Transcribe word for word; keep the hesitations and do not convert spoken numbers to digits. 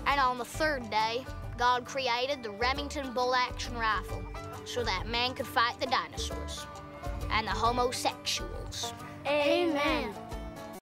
And on the third day, God created the Remington bolt-action rifle so that man could fight the dinosaurs and the homosexuals. Amen.